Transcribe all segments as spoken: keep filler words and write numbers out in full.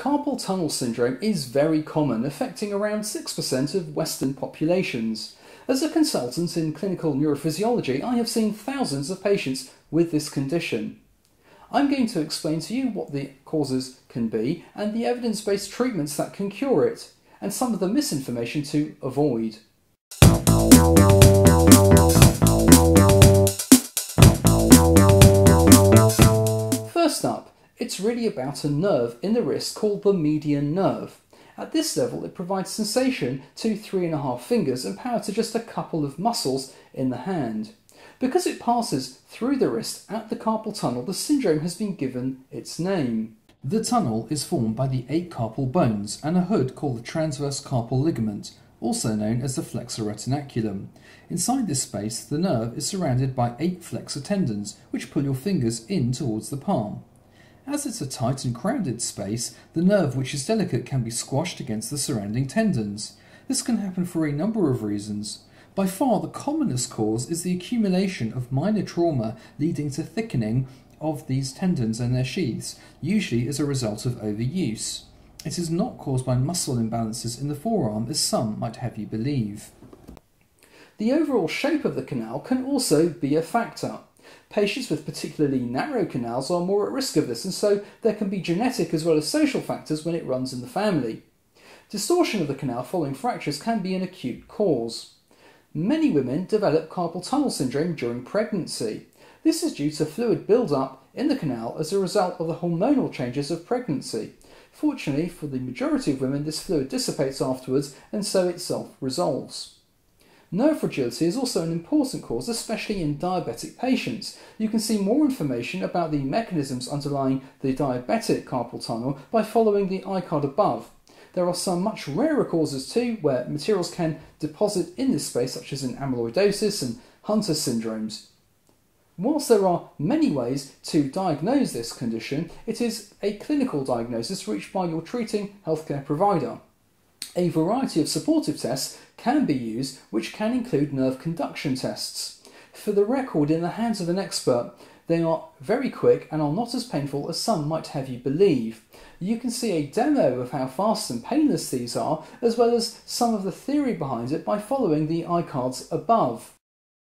Carpal tunnel syndrome is very common, affecting around six percent of Western populations. As a consultant in clinical neurophysiology, I have seen thousands of patients with this condition. I'm going to explain to you what the causes can be and the evidence-based treatments that can cure it, and some of the misinformation to avoid. First up, it's really about a nerve in the wrist called the median nerve. At this level, it provides sensation to three and a half fingers and power to just a couple of muscles in the hand. Because it passes through the wrist at the carpal tunnel, the syndrome has been given its name. The tunnel is formed by the eight carpal bones and a hood called the transverse carpal ligament, also known as the flexor retinaculum. Inside this space, the nerve is surrounded by eight flexor tendons, which pull your fingers in towards the palm. As it's a tight and crowded space, the nerve, which is delicate, can be squashed against the surrounding tendons. This can happen for a number of reasons. By far the commonest cause is the accumulation of minor trauma leading to thickening of these tendons and their sheaths, usually as a result of overuse. It is not caused by muscle imbalances in the forearm, as some might have you believe. The overall shape of the canal can also be a factor. Patients with particularly narrow canals are more at risk of this, and so there can be genetic as well as social factors when it runs in the family. Distortion of the canal following fractures can be an acute cause. Many women develop carpal tunnel syndrome during pregnancy. This is due to fluid build-up in the canal as a result of the hormonal changes of pregnancy. Fortunately, for the majority of women, this fluid dissipates afterwards and so it self-resolves. Nerve fragility is also an important cause, especially in diabetic patients. You can see more information about the mechanisms underlying the diabetic carpal tunnel by following the icard above. There are some much rarer causes too, where materials can deposit in this space, such as in amyloidosis and Hunter syndromes. Whilst there are many ways to diagnose this condition, it is a clinical diagnosis reached by your treating healthcare provider. A variety of supportive tests can be used, which can include nerve conduction tests. For the record, in the hands of an expert, they are very quick and are not as painful as some might have you believe. You can see a demo of how fast and painless these are, as well as some of the theory behind it by following the iCards above.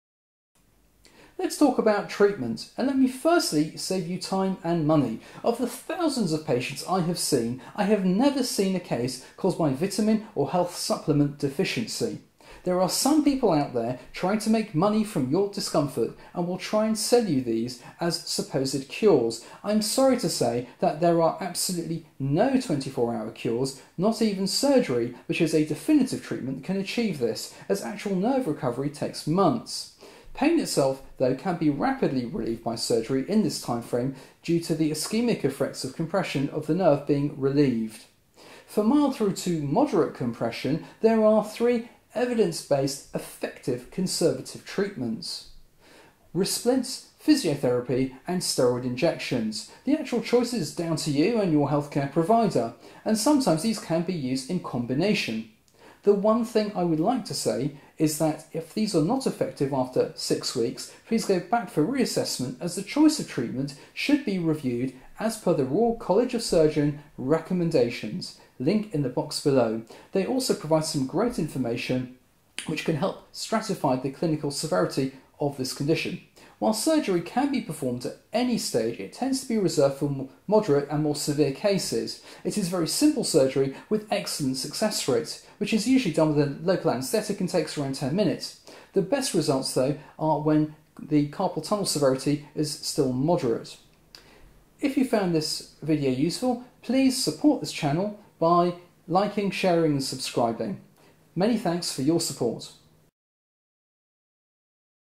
Let's talk about treatment, and let me firstly save you time and money. Of the thousands of patients I have seen, I have never seen a case caused by vitamin or health supplement deficiency. There are some people out there trying to make money from your discomfort and will try and sell you these as supposed cures. I'm sorry to say that there are absolutely no twenty-four hour cures, not even surgery, which is a definitive treatment, can achieve this, as actual nerve recovery takes months. Pain itself, though, can be rapidly relieved by surgery in this time frame due to the ischemic effects of compression of the nerve being relieved. For mild through to moderate compression, there are three evidence-based, effective conservative treatments: Risplints, physiotherapy and steroid injections. The actual choice is down to you and your healthcare provider, and sometimes these can be used in combination. The one thing I would like to say is that if these are not effective after six weeks, please go back for reassessment, as the choice of treatment should be reviewed as per the Royal College of Surgeons recommendations. Link in the box below. They also provide some great information which can help stratify the clinical severity of this condition. While surgery can be performed at any stage, it tends to be reserved for moderate and more severe cases. It is very simple surgery with excellent success rates, which is usually done with a local anaesthetic and takes around ten minutes. The best results, though, are when the carpal tunnel severity is still moderate. If you found this video useful, please support this channel by liking, sharing and subscribing. Many thanks for your support.